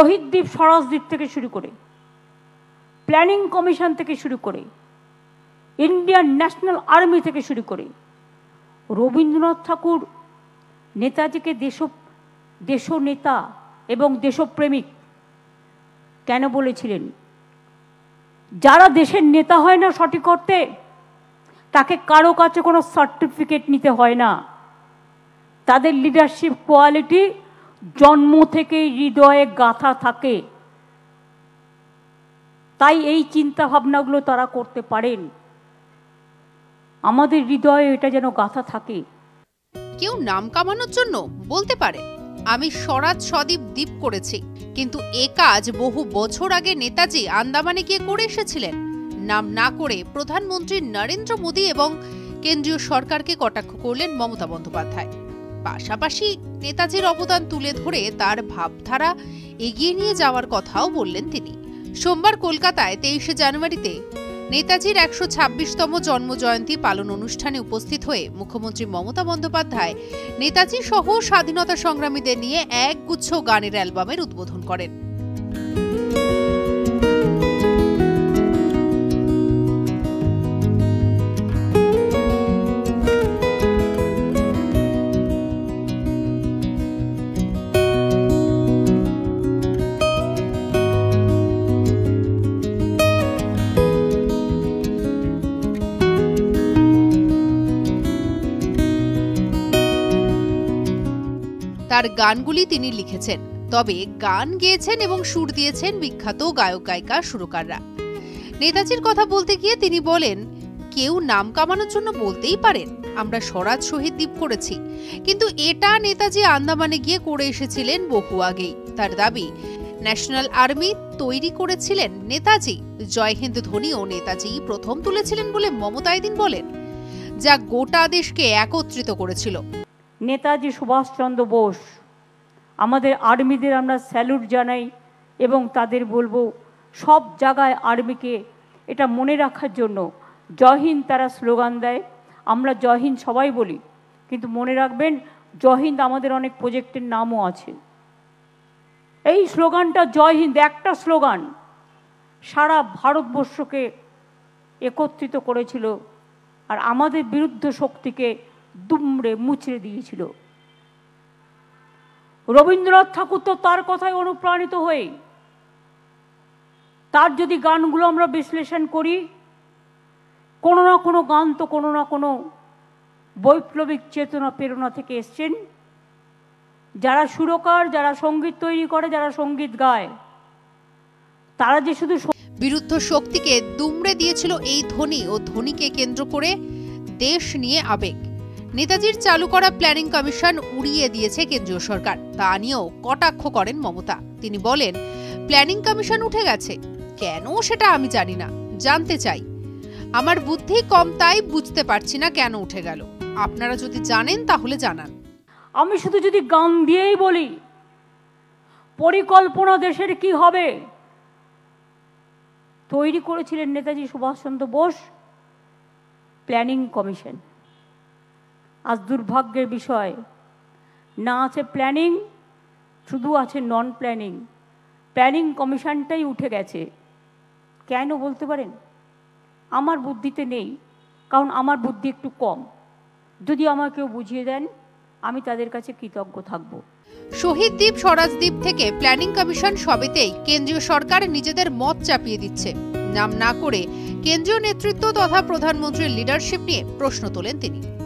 শহীদ দ্বীপ স্বরাজ দ্বীপ থেকে শুরু করে, প্ল্যানিং কমিশন থেকে শুরু করে, ইন্ডিয়ান ন্যাশনাল আর্মি থেকে শুরু করে, রবীন্দ্রনাথ ঠাকুর নেতাজিকে দেশনেতা এবং দেশপ্রেমিক কেন বলেছিলেন? যারা দেশের নেতা হয় না সঠিক অর্থে, তাকে কারো কাছে কোনো সার্টিফিকেট নিতে হয় না। তাদের লিডারশিপ কোয়ালিটি জন্ম থেকেই হৃদয়ে গাঁথা থাকে। তাই এই চিন্তা ভাবনাগুলো তারা করতে পারেন। আমাদের হৃদয়ে এটা যেন গাঁথা থাকে। কেউ নাম কামানোর জন্য বলতে পারে আমি স্বরাজ স্বদ্বীপ দ্বীপ করেছি, কিন্তু এ কাজ বহু বছর আগে নেতাজি আন্দামানে গিয়ে করে এসেছিলেন। নাম না করে প্রধানমন্ত্রী নরেন্দ্র মোদী এবং কেন্দ্রীয় সরকারকে কটাক্ষ করলেন মমতা বন্দ্যোপাধ্যায়। পাশাপাশি নেতাজির অবদান তুলে ধরে তার ভাবধারা এগিয়ে নিয়ে যাওয়ার কথাও বললেন তিনি। সোমবার কলকাতায় 23শে জানুয়ারিতে নেতাজির 126তম জন্মজয়ন্তী পালন অনুষ্ঠানে উপস্থিত হয়ে মুখ্যমন্ত্রী মমতা বন্দ্যোপাধ্যায় নেতাজি সহ স্বাধীনতা সংগ্রামীদের নিয়ে একগুচ্ছ গানের অ্যালবামের উদ্বোধন করেন। তার গানগুলি তিনি লিখেছেন, তবে গান গেয়েছেন এবং সুর দিয়েছেন বিখ্যাত গায়ক গায়িকা সুরকাররা। নেতাজির কথা বলতে গিয়ে তিনি বলেন, কেউ নাম কামানোর জন্য বলতেই পারেন আমরা স্বরাজ শহীদ দ্বীপ করেছি, কিন্তু এটা নেতাজি আন্দামানে গিয়ে করে এসেছিলেন বহু আগেই। তার দাবি ন্যাশনাল আর্মি তৈরি করেছিলেন নেতাজি। জয় হিন্দ ধ্বনিও নেতাজি প্রথম তুলেছিলেন বলে মমতা এদিন বলেন, যা গোটা দেশকে একত্রিত করেছিল। নেতাজি সুভাষচন্দ্র বোস, আমাদের আর্মিদের আমরা স্যালুট জানাই এবং তাদের বলবো সব জায়গায় আর্মিকে এটা মনে রাখার জন্য জয় হিন্দ তারা স্লোগান দেয়। আমরা জয় হিন্দ সবাই বলি, কিন্তু মনে রাখবেন জয় হিন্দ আমাদের অনেক প্রজেক্টের নামও আছে। এই স্লোগানটা জয় হিন্দ একটা স্লোগান সারা ভারতবর্ষকে একত্রিত করেছিল আর আমাদের বিরুদ্ধ শক্তিকে দুমড়ে মুচড়ে দিয়েছিল। রবীন্দ্রনাথ ঠাকুর তো তার কথায় অনুপ্রাণিত হয়ে, তার যদি গানগুলো আমরা বিশ্লেষণ করি, কোনো না কোনো গান তো কোনো না কোনো বৈপ্লবিক চেতনা প্রেরণা থেকে এসছেন। যারা সুরকার, যারা সঙ্গীত তৈরি করে, যারা সঙ্গীত গায়, তারা যে শুধু বিরুদ্ধ শক্তিকে দুমড়ে দিয়েছিল এই ধ্বনি ও ধ্বনিকে কেন্দ্র করে দেশ নিয়ে আবেগ। নেতাজির চালু করা প্ল্যানিং কমিশন উড়িয়ে দিয়েছে কেন্দ্রীয় সরকার, তা নিয়েও কটাক্ষ করেন মমতা। তিনি বলেন, প্ল্যানিং কমিশন উঠে গেছে কেন সেটা আমি জানি না, জানতে চাই। আমার বুদ্ধি কম তাই বুঝতে পারছি না কেন উঠে গেল। আপনারা যদি জানেন তাহলে জানান। আমি শুধু যদি গান দিয়েই বলি পরিকল্পনা দেশের কি হবে, তৈরি করেছিলেন নেতাজি সুভাষচন্দ্র বোস প্ল্যানিং কমিশন। আজ দুর্ভাগ্যের বিষয়, না আছে প্ল্যানিং, শুধু আছে নন প্ল্যানিং। প্ল্যানিং কমিশনটাই উঠে গেছে। কেন বলতে পারেন? আমার বুদ্ধিতে নেই, কারণ আমার বুদ্ধি একটু কম। যদি আমাকে কেউ বুঝিয়ে দেন আমি তাদের কাছে কৃতজ্ঞ থাকব। শহীদ দ্বীপ স্বরাজ দ্বীপ থেকে প্ল্যানিং কমিশন সবেতেই কেন্দ্রীয় সরকার নিজেদের মত চাপিয়ে দিচ্ছে। নাম না করে কেন্দ্রীয় নেতৃত্ব তথা প্রধানমন্ত্রীর লিডারশিপ নিয়ে প্রশ্ন তোলেন তিনি।